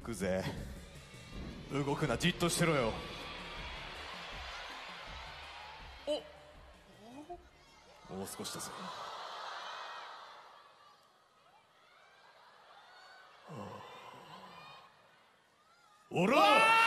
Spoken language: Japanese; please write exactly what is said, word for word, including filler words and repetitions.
くぜ。動くな、じっとしてろよ。おもう少しだぞ。おら